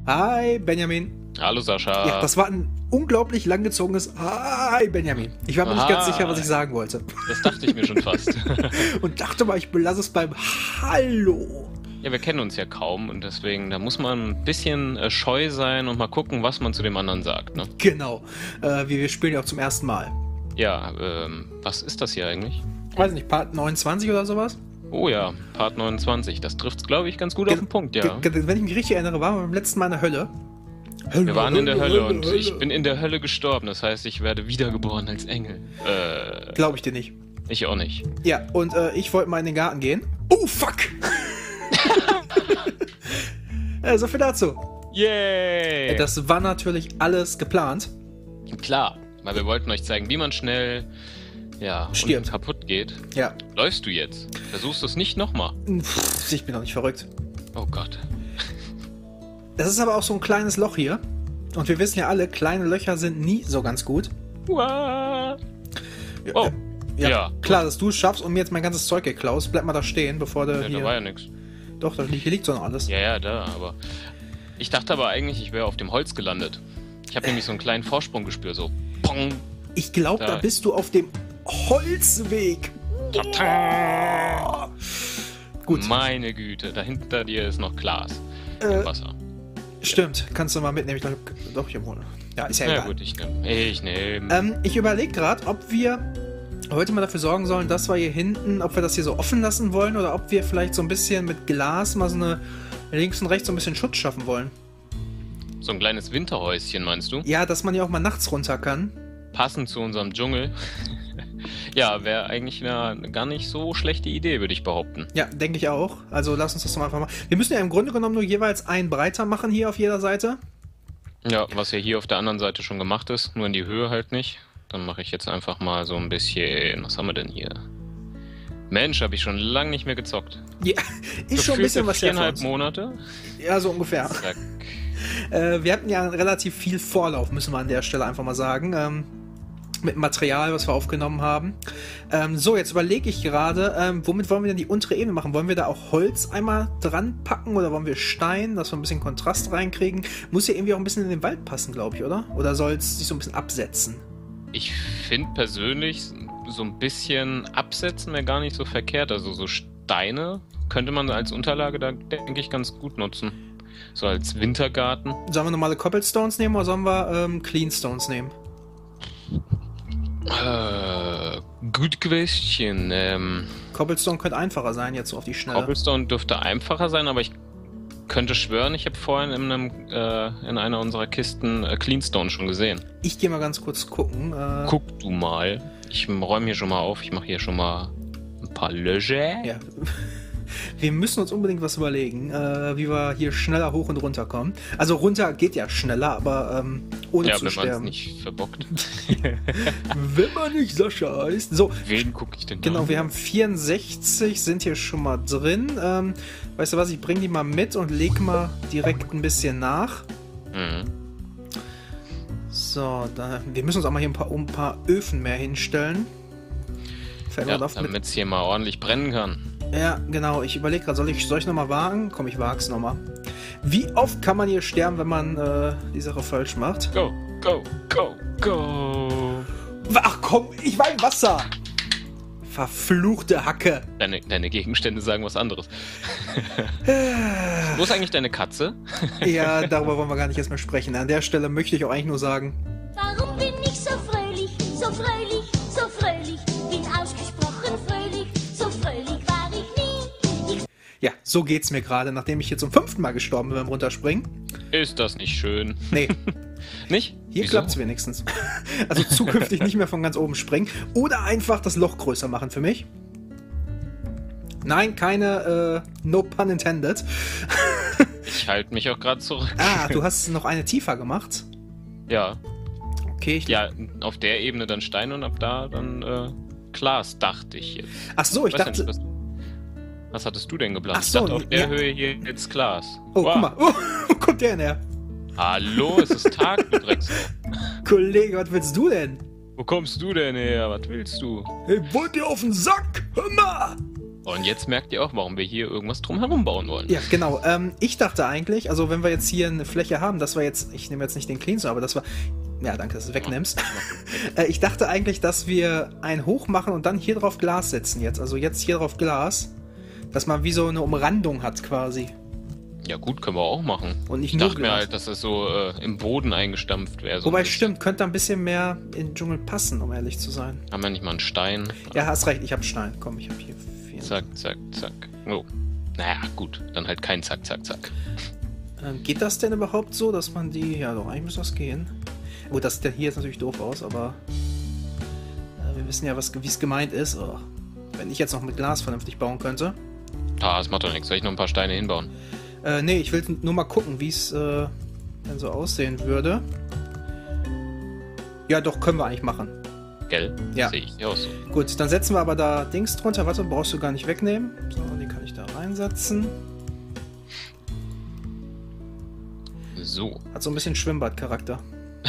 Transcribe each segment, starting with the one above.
Hi, Benjamin. Hallo Sascha. Ja, das war ein unglaublich langgezogenes Hi, Benjamin. Ich war mir nicht ganz sicher, was ich sagen wollte. Das dachte ich mir schon fast. Und dachte mal, ich belasse es beim Hallo. Ja, wir kennen uns ja kaum und deswegen, da muss man ein bisschen scheu sein und mal gucken, was man zu dem anderen sagt, ne? Genau. Wir spielen ja auch zum ersten Mal. Ja, was ist das hier eigentlich? Weiß nicht, Part 29 oder sowas? Oh ja, Part 29. Das trifft, glaube ich, ganz gut auf den Punkt, ja. Wenn ich mich richtig erinnere, waren wir beim letzten Mal in der Hölle. Wir waren in der Hölle und ich bin in der Hölle gestorben. Das heißt, ich werde wiedergeboren als Engel. Glaube ich dir nicht. Ich auch nicht. Ja, und ich wollte mal in den Garten gehen. Oh, fuck! So viel dazu. Yay! Das war natürlich alles geplant. Klar, weil wir wollten euch zeigen, wie man schnell stirbt. und kaputt geht. Ja. Läufst du jetzt? Versuchst du es nicht nochmal? Ich bin doch nicht verrückt. Oh Gott. Das ist aber auch so ein kleines Loch hier. Und wir wissen ja alle, kleine Löcher sind nie so ganz gut. Uah. Oh. Ja. Klar, dass du es schaffst und mir jetzt mein ganzes Zeug geklaust. Bleib mal da stehen, bevor du hier... Da war ja nichts. Doch, hier liegt so noch alles. Ja, da, aber... Ich dachte aber eigentlich, ich wäre auf dem Holz gelandet. Ich habe nämlich so einen kleinen Vorsprung gespürt, so... Pong. Ich glaube, da bist du auf dem Holzweg. Gut. Meine Güte, dahinter dir ist noch Glas im Wasser. Stimmt, kannst du mal mitnehmen. Ich glaube, doch, ich hole. Ja, ist ja egal. Ja gut, ich nehme. Ich überlege gerade, ob wir heute mal dafür sorgen sollen, dass wir hier hinten, ob wir das hier so offen lassen wollen oder ob wir vielleicht so ein bisschen mit Glas mal so eine links und rechts so ein bisschen Schutz schaffen wollen. So ein kleines Winterhäuschen, meinst du? Ja, dass man ja auch mal nachts runter kann. Passend zu unserem Dschungel. Ja, wäre eigentlich eine gar nicht so schlechte Idee, würde ich behaupten. Ja, denke ich auch. Also lass uns das doch einfach mal. Wir müssen ja im Grunde genommen nur jeweils einen breiter machen hier auf jeder Seite. Ja, was ja hier auf der anderen Seite schon gemacht ist, nur in die Höhe halt nicht. Dann mache ich jetzt einfach mal so ein bisschen... Was haben wir denn hier? Mensch, habe ich schon lange nicht mehr gezockt. Ja, ist schon ein bisschen was her. 4,5 Monate? Ja, so ungefähr. Zack. Wir hatten ja relativ viel Vorlauf, müssen wir an der Stelle einfach mal sagen. Mit Material, was wir aufgenommen haben. So, jetzt überlege ich gerade, womit wollen wir denn die untere Ebene machen? Wollen wir da auch Holz einmal dran packen oder wollen wir Stein, dass wir ein bisschen Kontrast reinkriegen? Muss ja irgendwie auch ein bisschen in den Wald passen, glaube ich, oder? Oder soll es sich so ein bisschen absetzen? Ich finde persönlich, so ein bisschen absetzen wäre gar nicht so verkehrt. Also so Steine könnte man als Unterlage da, denke ich, ganz gut nutzen. So als Wintergarten. Sollen wir normale Cobblestones nehmen oder sollen wir Cleanstones nehmen? Good question. Cobblestone könnte einfacher sein, jetzt so auf die Schnelle. Cobblestone dürfte einfacher sein, aber ich könnte schwören, ich habe vorhin in einer unserer Kisten Cleanstone schon gesehen. Ich gehe mal ganz kurz gucken. Guck du mal. Ich räume hier schon mal auf. Ich mache hier schon mal ein paar Löcher. Ja. Wir müssen uns unbedingt was überlegen, wie wir hier schneller hoch und runter kommen. Also runter geht ja schneller, aber ohne zu sterben. Ja, wenn man es nicht verbockt. Wenn man nicht Sascha heißt. So. Wen gucke ich denn da? Genau, wir haben 64, sind hier schon mal drin. Weißt du was, ich bringe die mal mit und leg mal direkt ein bisschen nach. Mhm. So, wir müssen uns auch mal hier ein paar Öfen mehr hinstellen. Ja, damit es hier mal ordentlich brennen kann. Ja, genau. Ich überlege gerade, soll ich nochmal wagen? Komm, ich wag's nochmal. Wie oft kann man hier sterben, wenn man die Sache falsch macht? Go, go, go, go. Ach komm, ich war im Wasser. Verfluchte Hacke. Deine Gegenstände sagen was anderes. Wo ist eigentlich deine Katze? Ja, darüber wollen wir gar nicht erst mehr sprechen. An der Stelle möchte ich auch eigentlich nur sagen... Warum bin ich so fröhlich, so fröhlich, so fröhlich? Bin ausgesprochen fröhlich, so fröhlich war ich nie. Ja, so geht's mir gerade, nachdem ich jetzt zum 5. Mal gestorben bin beim Runterspringen. Ist das nicht schön? Nee. Nicht? Hier klappt's wenigstens. Also zukünftig nicht mehr von ganz oben springen. Oder einfach das Loch größer machen für mich. Nein, keine no pun intended. Ich halte mich auch gerade zurück. Ah, du hast noch eine tiefer gemacht? Ja. Okay. Ja, auf der Ebene dann Stein und ab da dann Glas, dachte ich jetzt. Ach so, ich dachte... Nicht, was hattest du denn geplant? Ach so, ich dachte, auf der Höhe hier jetzt Glas. Oh, wow. Guck mal. Oh, wo kommt der denn her? Hallo, es ist Tag, du Drecksau. Kollege, was willst du denn? Wo kommst du denn her? Was willst du? Ich wollte dir auf den Sack! Hör mal! Und jetzt merkt ihr auch, warum wir hier irgendwas drumherum bauen wollen. Ja, genau. Ich dachte eigentlich, also wenn wir jetzt hier eine Fläche haben, dass wir jetzt, ich nehme jetzt nicht den Cleanser, aber dass wir, ja, danke, dass du wegnimmst. Ich dachte eigentlich, dass wir einen hoch machen und dann hier drauf Glas setzen jetzt. Also jetzt hier drauf Glas, dass man wie so eine Umrandung hat quasi. Ja gut, können wir auch machen. Und nicht Ich nur dachte mir Glas. halt, dass das so im Boden eingestampft wäre. So Wobei, ein bisschen. stimmt, könnte ein bisschen mehr in den Dschungel passen, um ehrlich zu sein. Haben wir nicht mal einen Stein? Ja, hast recht, ich habe Stein. Komm, ich habe hier 4. Zack, zack, zack. Oh. Naja, gut. Dann halt kein Zack, zack, zack. Geht das denn überhaupt so, dass man die... Ja, doch, eigentlich muss das gehen. Gut, das sieht ja hier jetzt natürlich doof aus, aber... wir wissen ja, wie es gemeint ist. Oh. Wenn ich jetzt noch mit Glas vernünftig bauen könnte. Ah, das macht doch nichts. Soll ich noch ein paar Steine hinbauen? Nee, ich will nur mal gucken, wie es dann so aussehen würde. Ja, doch, können wir eigentlich machen. Gell? Ja. Sehe ich auch so. Gut, dann setzen wir aber da Dings drunter. Warte, brauchst du gar nicht wegnehmen. So, die kann ich da reinsetzen. So. Hat so ein bisschen Schwimmbadcharakter.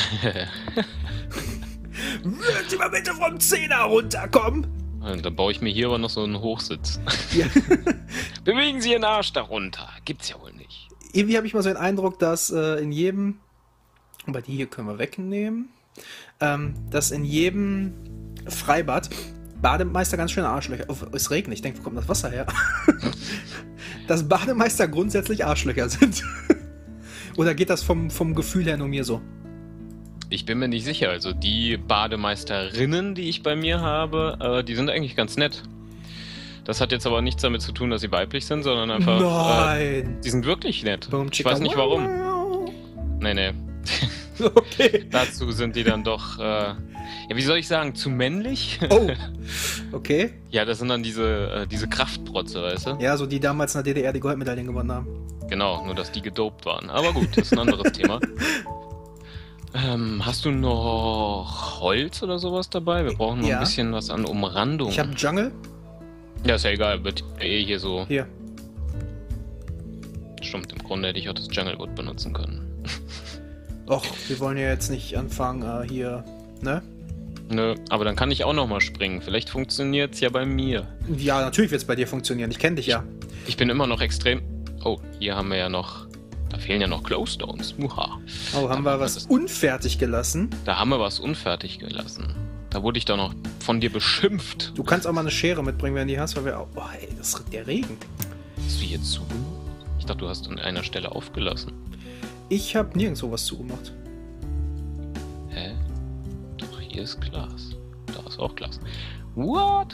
Wird immer bitte vom Zehner runterkommen? Und dann baue ich mir hier aber noch so einen Hochsitz. Ja. Bewegen Sie Ihren Arsch da runter. Gibt's ja wohl nicht. Irgendwie habe ich mal so den Eindruck, dass in jedem... Aber die hier können wir wegnehmen. Dass in jedem Freibad Bademeister ganz schöne Arschlöcher... Oh, es regnet, ich denke, wo kommt das Wasser her? Dass Bademeister grundsätzlich Arschlöcher sind. Oder geht das vom Gefühl her nur mir so? Ich bin mir nicht sicher. Also die Bademeisterinnen, die ich bei mir habe, die sind eigentlich ganz nett. Das hat jetzt aber nichts damit zu tun, dass sie weiblich sind, sondern einfach... Nein! die sind wirklich nett. Boom, Ich weiß nicht warum. Nee. Okay. Dazu sind die dann doch... ja, wie soll ich sagen? Zu männlich? Oh! Okay. Ja, das sind dann diese Kraftprotze, weißt du? Ja, so die damals in der DDR die Goldmedaillen gewonnen haben. Genau, nur dass die gedopt waren. Aber gut, das ist ein anderes Thema. Hast du noch Holz oder sowas dabei? Wir brauchen noch Ja. ein bisschen was an Umrandung. Ich habe Jungle. Ja, ist ja egal, wird hier so... Hier. Stimmt, im Grunde hätte ich auch das Junglewood benutzen können. Och, wir wollen ja jetzt nicht anfangen hier, ne? Nö, aber dann kann ich auch noch mal springen. Vielleicht funktioniert's ja bei mir. Ja, natürlich wird es bei dir funktionieren. Ich kenne dich ja. Ich bin immer noch extrem... Oh, hier haben wir ja noch... Da fehlen ja noch Glowstones. Muha. Oh, haben wir was unfertig gelassen? Da haben wir was unfertig gelassen. Da wurde ich doch noch von dir beschimpft. Du kannst auch mal eine Schere mitbringen, wenn du die hast, weil wir auch... Oh, ey, das ist der Regen. Hast du hier zugemacht? Ich dachte, du hast an einer Stelle aufgelassen. Ich habe nirgendwo was zugemacht. Hä? Doch, hier ist Glas. Da ist auch Glas. What?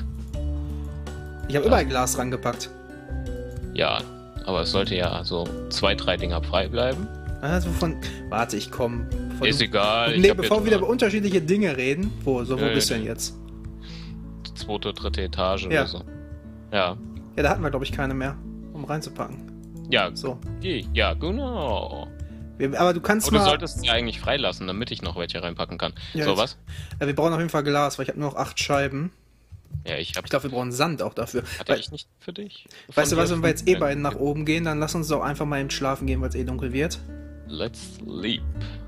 Ich habe überall Glas rangepackt. Ja, aber es sollte ja so 2, 3 Dinger frei bleiben. Also Warte, ich komme. Ist egal. Nee, bevor wir wieder über unterschiedliche Dinge reden. Wo Nee, bist du denn nee. jetzt? 2., 3. Etage Ja. oder so. Ja. Ja, da hatten wir, glaube ich, keine mehr, um reinzupacken. Ja, So. ja, genau. Aber du kannst Aber du mal... solltest sie eigentlich freilassen, damit ich noch welche reinpacken kann. Ja, so, jetzt- was? wir brauchen auf jeden Fall Glas, weil ich habe nur noch 8 Scheiben. Ja, ich Ich glaube, wir brauchen Sand auch dafür. Hatte Weil, ich nicht für dich? weißt du Von was, dir wenn wir jetzt eh 15. beiden nach oben gehen, dann lass uns doch einfach mal eben schlafen gehen, weil es eh dunkel wird. Let's sleep.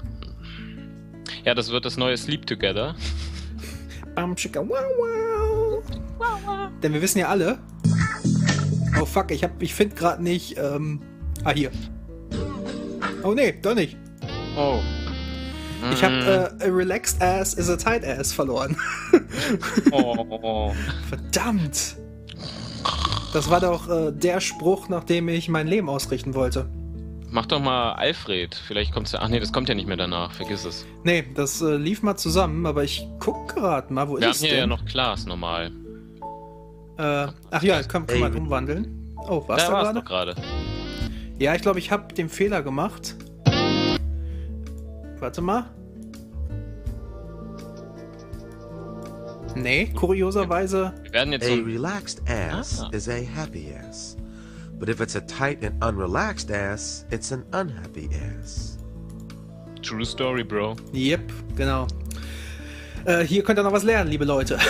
Ja, das wird das neue Sleep Together. Bam, schicka, wow, wow. Denn wir wissen ja alle... Oh fuck, ich finde gerade nicht... hier. Oh nee, doch nicht. Oh. Ich habe a relaxed ass is a tight ass verloren. Oh. Verdammt. Das war doch der Spruch, nach dem ich mein Leben ausrichten wollte. Mach doch mal Alfred. Vielleicht kommt's ja. Ach nee, das kommt ja nicht mehr danach. Vergiss es. Nee, das lief mal zusammen, aber ich guck gerade mal, wo Wir ist haben hier ja denn? noch Klaas normal. Ach ja, kann man umwandeln. Oh, was Da da war's gerade? doch gerade. Ja, ich glaube, ich habe den Fehler gemacht. Warte mal. Nee, kurioserweise. Wir werden jetzt so A ein... relaxed ass Ah. is a happy ass. But if it's a tight and unrelaxed ass, it's an unhappy ass. True Story, Bro. Yep, genau. Hier könnt ihr noch was lernen, liebe Leute.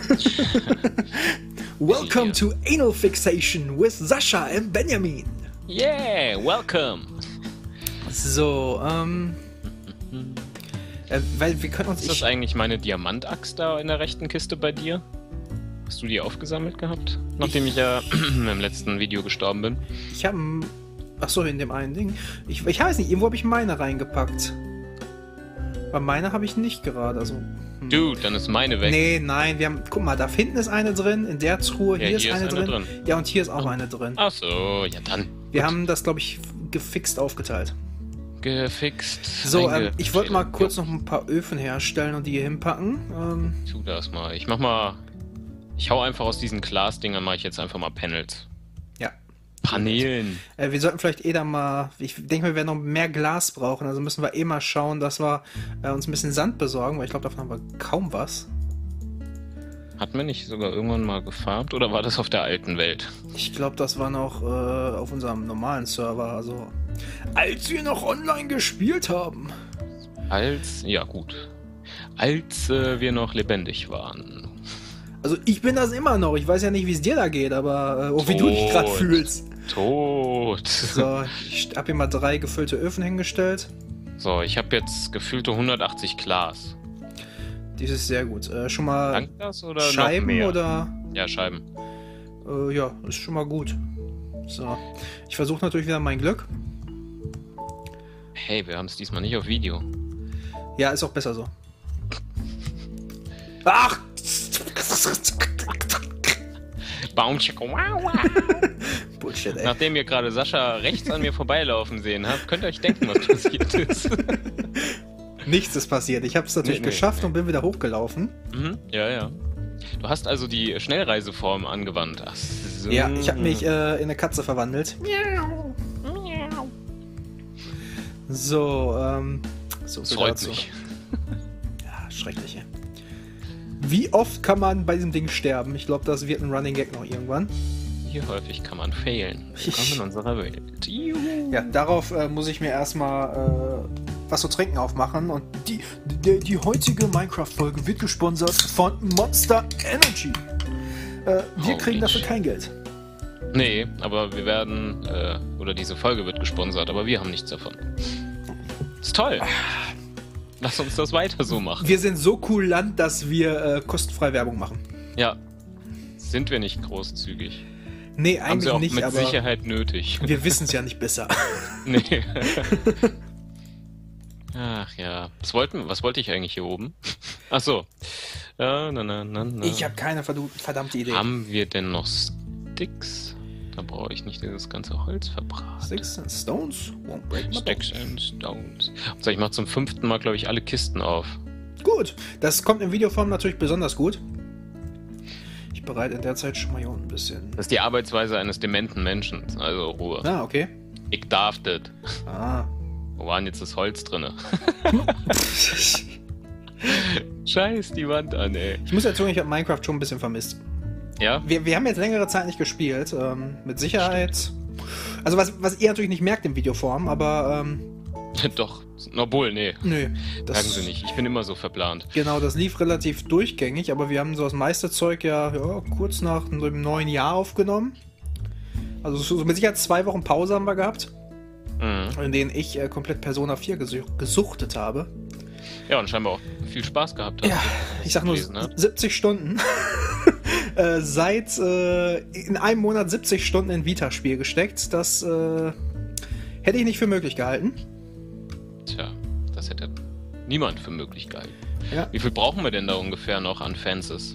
Welcome to Anal Fixation with Sascha and Benjamin. Yeah, welcome. So, weil wir können uns... Ist das eigentlich meine Diamantaxt da in der rechten Kiste bei dir? Hast du die aufgesammelt gehabt? Nachdem ich ja im letzten Video gestorben bin. Ich habe... Achso, in dem einen Ding. Ich weiß nicht, irgendwo habe ich meine reingepackt. Aber meine habe ich nicht gerade, also... Dude, dann ist meine weg. Nee, nein, wir haben... Guck mal, da hinten ist eine drin, in der Truhe, Ja, hier ist eine drin. Ja, und hier ist auch eine drin. Ach so, ja dann. Wir haben das, glaube ich, gefixt aufgeteilt. Gefixt. So, ich wollte mal kurz noch ein paar Öfen herstellen und die hier hinpacken. Tu das mal. Ich hau einfach aus diesen Glasdingern, mache ich jetzt einfach mal Panels. Ja. Paneelen. Wir sollten vielleicht da mal... Ich denke, wir werden noch mehr Glas brauchen, also müssen wir mal schauen, dass wir uns ein bisschen Sand besorgen, weil ich glaube, davon haben wir kaum was. Hatten wir nicht sogar irgendwann mal gefarmt oder war das auf der alten Welt? Ich glaube, das war noch auf unserem normalen Server, also als wir noch online gespielt haben. Ja gut. Als wir noch lebendig waren. Also ich bin das immer noch. Ich weiß ja nicht, wie es dir da geht, aber auch wie du dich gerade fühlst. Tot. So, ich habe hier mal 3 gefüllte Öfen hingestellt. So, ich habe jetzt gefühlte 180 Glas. Dies ist sehr gut. Schon mal Dank das oder Scheiben noch mehr? oder? Ja, Scheiben. Ja, ist schon mal gut. So, ich versuche natürlich wieder mein Glück. Hey, wir haben es diesmal nicht auf Video. Ja, ist auch besser so. Ach! Bullshit, ey. Nachdem ihr gerade Sascha rechts an mir vorbeilaufen sehen habt, könnt ihr euch denken, was passiert ist. Nichts ist passiert. Ich habe es natürlich geschafft und bin wieder hochgelaufen. Mhm, ja. Du hast also die Schnellreiseform angewandt. Ach so. Ja, ich habe mich in eine Katze verwandelt. So, so Das viel freut dazu. mich. Ja, schrecklich, ey. Wie oft kann man bei diesem Ding sterben? Ich glaube, das wird ein Running Gag noch irgendwann. Wie häufig kann man failen? Willkommen in unserer Welt. Juhu. Ja, darauf muss ich mir erstmal was zu trinken aufmachen. Und die heutige Minecraft-Folge wird gesponsert von Monster Energy. Wir kriegen dafür kein Geld. Nee, aber wir werden, oder diese Folge wird gesponsert, aber wir haben nichts davon. Ist toll. Lass uns das weiter so machen. Wir sind so cool Land, dass wir kostenfrei Werbung machen. Ja. Sind wir nicht großzügig? Nee, Haben sie eigentlich auch nicht, mit aber Sicherheit nötig. wir wissen es ja nicht besser. Nee. Ach ja. Was wollte ich eigentlich hier oben? Ach so. Na. Ich habe keine verdammte Idee. Haben wir denn noch Sticks? Da brauche ich nicht dieses ganze Holz verbraten. Sticks and Stones won't break my Sticks bones. and Stones. So, ich mache zum 5. Mal, glaube ich, alle Kisten auf. Gut, das kommt in Videoform natürlich besonders gut. Ich bereite in der Zeit schon mal hier unten ein bisschen. Das ist die Arbeitsweise eines dementen Menschen. Also Ruhe. Ah, okay. Ich darf das. Ah. Wo war denn jetzt das Holz drinne? Scheiß die Wand an, ey. Ich muss ja sagen, ich habe Minecraft schon ein bisschen vermisst. Ja? Wir haben jetzt längere Zeit nicht gespielt. Mit Sicherheit. Also was ihr natürlich nicht merkt in Videoform, aber Doch. Obwohl, nee. nö. Das, Sagen sie nicht. Ich bin immer so verplant. Genau, das lief relativ durchgängig, aber wir haben so das meiste Zeug ja kurz nach dem neuen Jahr aufgenommen. Also so mit Sicherheit 2 Wochen Pause haben wir gehabt, Mhm. in denen ich komplett Persona 4 gesuchtet habe. Ja, und scheinbar auch viel Spaß gehabt hast. Ja, ich sag nur gelesen, ne? 70 Stunden. Seit in einem Monat 70 Stunden in Vita-Spiel gesteckt. Das hätte ich nicht für möglich gehalten. Tja, das hätte niemand für möglich gehalten. Ja. Wie viel brauchen wir denn da ungefähr noch an Fences?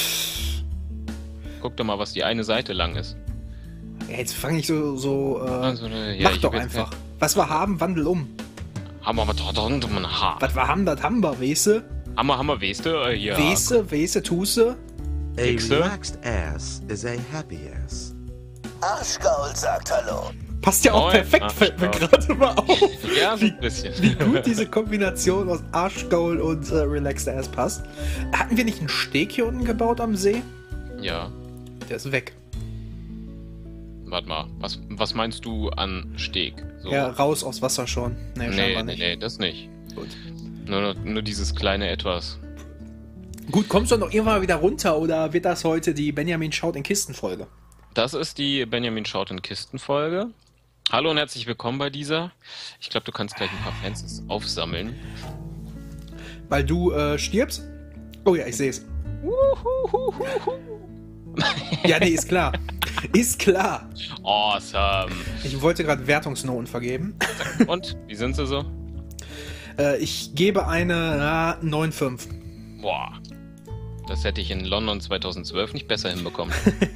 Guck doch mal, was die eine Seite lang ist. Ja, jetzt fang ich so Also, ja, mach ich doch hab jetzt einfach. Was wir haben, wandel um. Hammer, was Was wir haben, das haben wir, weiße. Hammer, weißt du? Ja. Weiße, tuse. A Wichser. relaxed ass is a happy ass. Arschgaul sagt Hallo. Passt ja auch Moin, perfekt, fällt mir Arschgaul. gerade mal auf. Ja, so ein bisschen. Wie gut diese Kombination aus Arschgaul und Relaxed Ass passt. Hatten wir nicht einen Steg hier unten gebaut am See? Ja. Der ist weg. Warte mal, was meinst du an Steg? So. Ja, raus aus Wasser schon. Nee, scheinbar nicht. Nee, das nicht. Gut. Nur dieses kleine Etwas. Gut, kommst du noch irgendwann mal wieder runter oder wird das heute die Benjamin schaut in Kisten Folge? Das ist die Benjamin schaut in Kisten Folge. Hallo und herzlich willkommen bei dieser. Ich glaube, du kannst gleich ein paar Fans aufsammeln. Weil du stirbst? Oh ja, ich sehe es. Ja, nee, ist klar. Ist klar. Awesome. Ich wollte gerade Wertungsnoten vergeben. Und, wie sind sie so? Ich gebe eine 9,5. Boah. Das hätte ich in London 2012 nicht besser hinbekommen.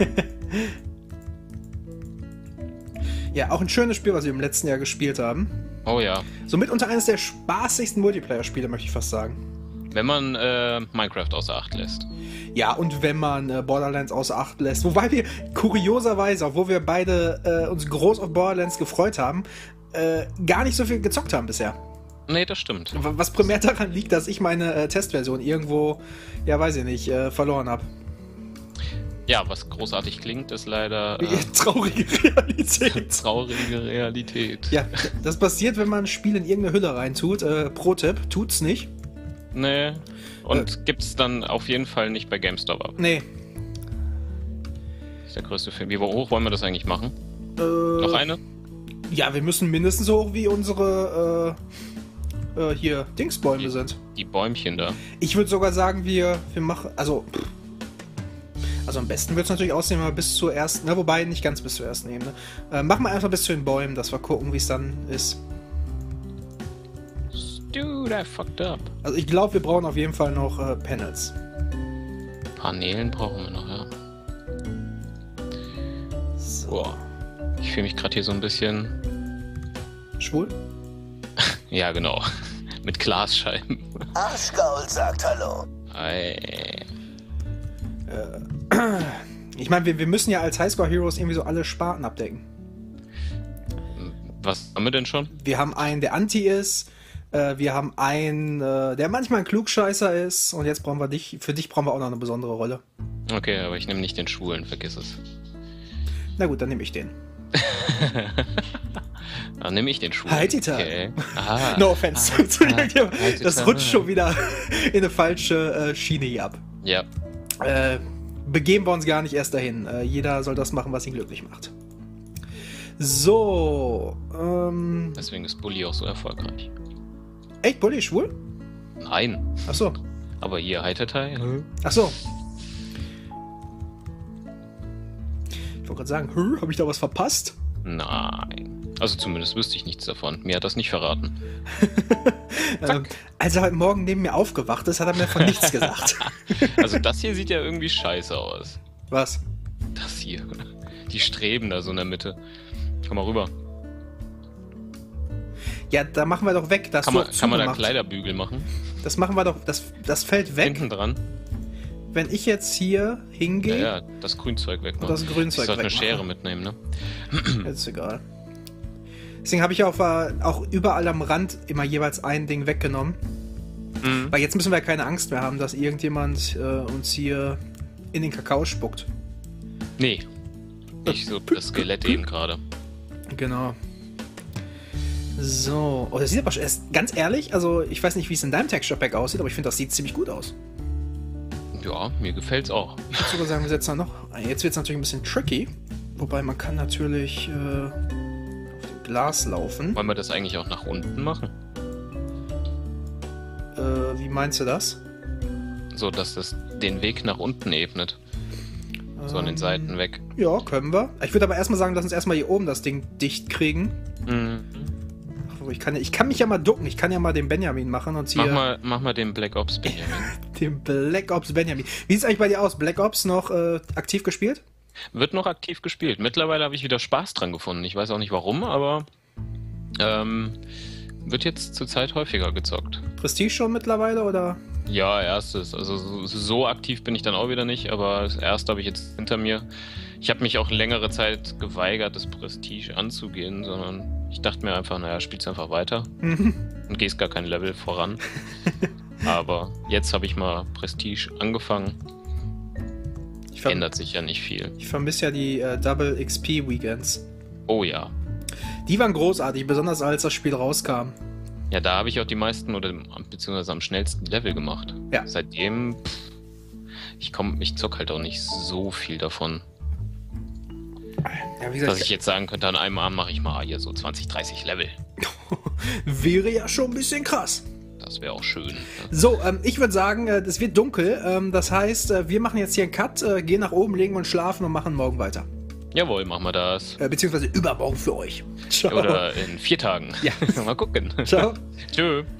Ja, auch ein schönes Spiel, was wir im letzten Jahr gespielt haben. Oh ja. Somit unter eines der spaßigsten Multiplayer-Spiele, möchte ich fast sagen. Wenn man Minecraft außer Acht lässt. Ja, und wenn man Borderlands außer Acht lässt, wobei wir kurioserweise, obwohl wir beide uns groß auf Borderlands gefreut haben, gar nicht so viel gezockt haben bisher. Nee, das stimmt. Was primär daran liegt, dass ich meine Testversion irgendwo, ja weiß ich nicht, verloren habe. Ja, was großartig klingt, ist leider Traurige Realität. traurige Realität. Ja, das passiert, wenn man ein Spiel in irgendeine Hülle reintut. Pro-Tipp, tut's nicht. Nee. Und gibt's dann auf jeden Fall nicht bei GameStop ab. Nee. Das ist der größte Film. Wie hoch wollen wir das eigentlich machen? Noch eine? Ja, wir müssen mindestens so hoch wie unsere hier Dingsbäume sind. Die Bäumchen da. Ich würde sogar sagen, wir machen, also am besten wird es natürlich aussehen, wenn wir bis zur ersten, wobei nicht ganz bis zur ersten Ebene. Machen wir einfach bis zu den Bäumen, dass wir gucken, wie es dann ist. Dude, I fucked up. Also ich glaube, wir brauchen auf jeden Fall noch Panels. Paneelen brauchen wir noch, ja. So. Boah. Ich fühle mich gerade hier so ein bisschen... Schwul? Ja, genau. Mit Glasscheiben. Arschgaul sagt Hallo. Ich meine, wir müssen ja als Highscore Heroes irgendwie so alle Sparten abdecken. Was haben wir denn schon? Wir haben einen, der Anti ist. Wir haben einen, der manchmal ein Klugscheißer ist. Und jetzt brauchen wir dich. Für dich brauchen wir auch noch eine besondere Rolle. Okay, aber ich nehme nicht den Schwulen, vergiss es. Na gut, dann nehme ich den. Dann nehme ich den Schwulen. Haiti-Time. Okay. Ah, No offense. Das rutscht schon wieder in eine falsche Schiene hier ab. Ja. Begeben wir uns gar nicht erst dahin. Jeder soll das machen, was ihn glücklich macht. So. Deswegen ist Bully auch so erfolgreich. Echt, Bully ist schwul? Nein. Achso. Aber hier Heitertei. Achso. Ich wollte gerade sagen, habe ich da was verpasst? Nein. Also zumindest wüsste ich nichts davon. Mir hat das nicht verraten. Als er heute Morgen neben mir aufgewacht ist, hat er mir von nichts gesagt. Also das hier sieht ja irgendwie scheiße aus. Was? Das hier. Die Streben da so in der Mitte. Komm mal rüber. Ja, da machen wir doch weg. Das Kann man da Kleiderbügel machen? Das machen wir doch. Das fällt weg. Hinten dran. Wenn ich jetzt hier hingehe. Ja, das Grünzeug wegmachen. Das Grünzeug ich sollte eine wegmachen. Schere mitnehmen, ne? Ist egal. Deswegen habe ich auch überall am Rand immer jeweils ein Ding weggenommen. Mhm. Weil jetzt müssen wir ja keine Angst mehr haben, dass irgendjemand uns hier in den Kakao spuckt. Nee. Nicht so das Skelett eben gerade. Genau. So. Oh, das sieht aber ganz ehrlich, also ich weiß nicht, wie es in deinem Texture Pack aussieht, aber ich finde, das sieht ziemlich gut aus. Ja, mir gefällt's auch. Ich würde sogar sagen, wir setzen da noch. Jetzt wird es natürlich ein bisschen tricky. Wobei man kann natürlich auf dem Glas laufen. Wollen wir das eigentlich auch nach unten machen? Wie meinst du das? So, dass das den Weg nach unten ebnet. So an den Seiten weg. Ja, können wir. Ich würde aber erstmal sagen, lass uns erstmal hier oben das Ding dicht kriegen. Mhm. Ach, ich kann mich ja mal ducken. Ich kann ja mal den Benjamin machen und hier. Mach mal den Black Ops Benjamin. Den Black Ops Benjamin. Wie sieht es eigentlich bei dir aus? Black Ops noch aktiv gespielt? Wird noch aktiv gespielt. Mittlerweile habe ich wieder Spaß dran gefunden. Ich weiß auch nicht warum, aber wird jetzt zurzeit häufiger gezockt. Prestige schon mittlerweile, oder? Ja, erstes. Also so aktiv bin ich dann auch wieder nicht, aber das erste habe ich jetzt hinter mir. Ich habe mich auch längere Zeit geweigert, das Prestige anzugehen, sondern ich dachte mir einfach, naja, spiel's einfach weiter und gehst gar kein Level voran. Aber jetzt habe ich mal Prestige angefangen. Ändert sich ja nicht viel. Ich vermisse ja die Double XP Weekends. Oh ja. Die waren großartig, besonders als das Spiel rauskam. Ja, da habe ich auch die meisten oder beziehungsweise am schnellsten Level gemacht. Ja. Seitdem, ich zock halt auch nicht so viel davon. Ja, wie gesagt, Dass ich jetzt sagen könnte, an einem Abend mache ich mal hier so 20, 30 Level. wäre ja schon ein bisschen krass. Das wäre auch schön. Ne? So, ich würde sagen, es wird dunkel. Das heißt, wir machen jetzt hier einen Cut, gehen nach oben, legen uns schlafen und machen morgen weiter. Jawohl, machen wir das. Beziehungsweise übermorgen für euch. Ciao. Oder in 4 Tagen. Ja. Mal gucken. Ciao. Tschö.